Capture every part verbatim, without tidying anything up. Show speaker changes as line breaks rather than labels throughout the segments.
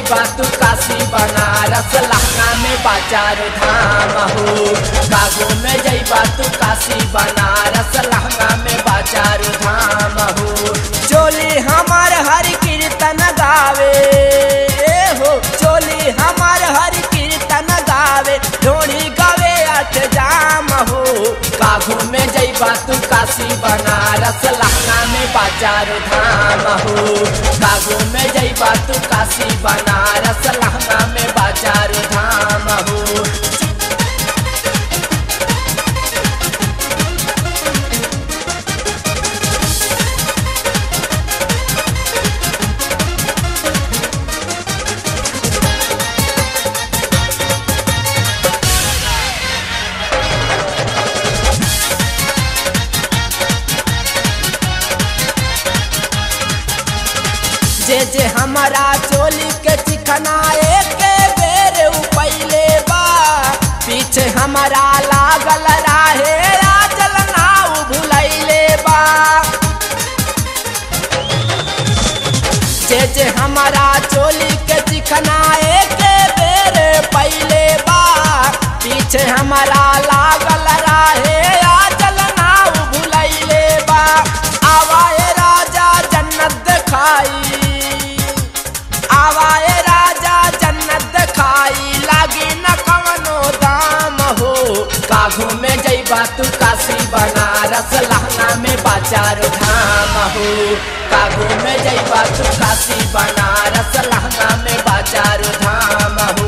जइबा तू काशी बनारस लहंगा में बाजार धाम हो। कागो में जइबा तू काशी बनारस लहंगा में बाजार धाम हो। चोली हमार हरि कीर्तन गावे हो, चोली हमार हरि कीर्तन गावे, ढोड़ी गावे अठ जाम हो। कागो में जइबा तू काशी बनारस लहंगा में बाजार धाम हो। कागो में जइबा तू काशी बनारस लहंगा में बाजार धाम हो। जे जे हमारा चोली के चिकनाए के बेर उपैले बा, पीछे हमारा लागल राहे राजल नाव भुलैले बा। जे जे हमारा चोली के चिकनाए के बेर पहले बा, पीछे हमारा लागल राहे राजल नाव भुलैले बा। आवाए राजा जन्नत दिखाई, आवाए राजा जन्नत दिखाई, लागी न कवनो दाम हो। कागो में जइबा तू काशी बनारस लहंगा में बाजार धाम हो। कागो में जइबा तू काशी बनारस लहंगा में बाजार धाम हो।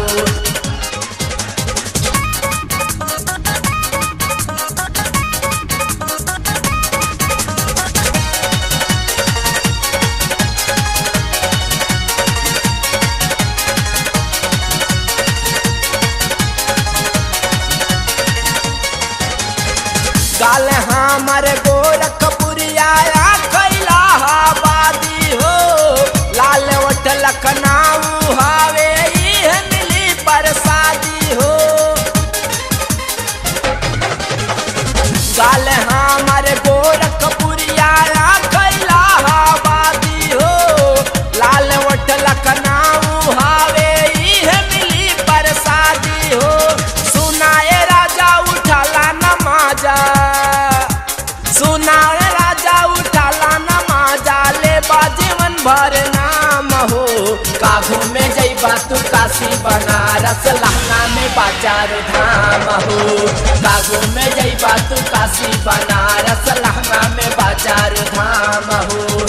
गाल हमर गोरखपुरिया कैलाहाबादी हो, लाल ओठ लखनऊ हावे इह मिली परसादी हो। गाल हमर गोरखपुरिया कैलाहाबादी हो, लाल ओठ लखनऊ हावे इह मिली परसादी हो। सुनाए राजा उठाला नमाजा, सुनाए राजा उठाला नमाजा, ले जीवन भर नाम हो। कागो में जइबा तू काशी बनारस लहंगा में बाजार धाम हो। कागो में जइबा तू काशी बनारस लहंगा में बाजार धाम हो।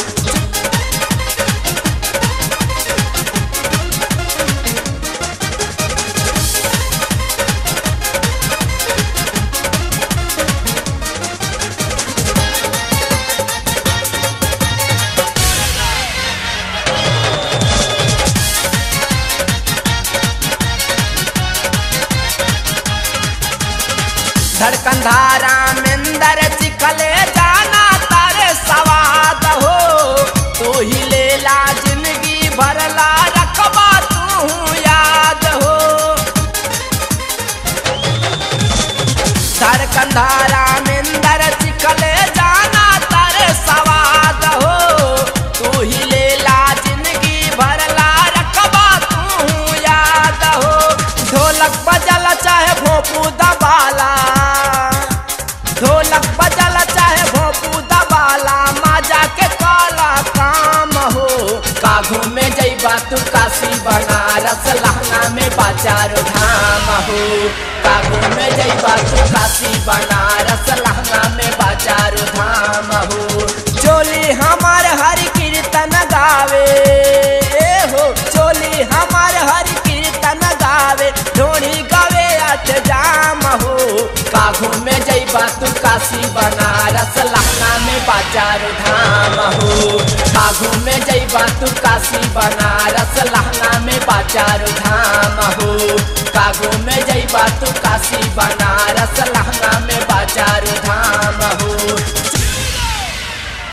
धड़कन धारा मेंदर चिखले जाना तारे सवाद हो। तू ही लेला जिंदगी भरला रखबा तू याद हो। धड़कन धारा मेंदर चिखले जाना तारे सवाद हो। तू ही लेला जिंदगी भरला रखबा तू याद हो। ढोलक बजल चाहे भोपू दबाला, ढोलक बजल चाहे भोपू दबाला, माजा के काला काम हो। कागो में जइबा तू काशी बनारस लहंगा में बाजार धाम हो। कागो में जइबा तू काशी बनारस लहंगा में बाजार धाम हो। चोली हमार हरि कीर्तन गावे हो, चोली हमार हरि कीर्तन गावे, ढोड़ी गावे अठ जाम हो। कागो में जइबा तू काशी बनारस लहंगा में बाजार धाम हो। कागो में जइबा तू काशी बनारस लहंगा में बाजार धाम हो। कागो में जइबा तू काशी बनारस लहंगा में बाजार धाम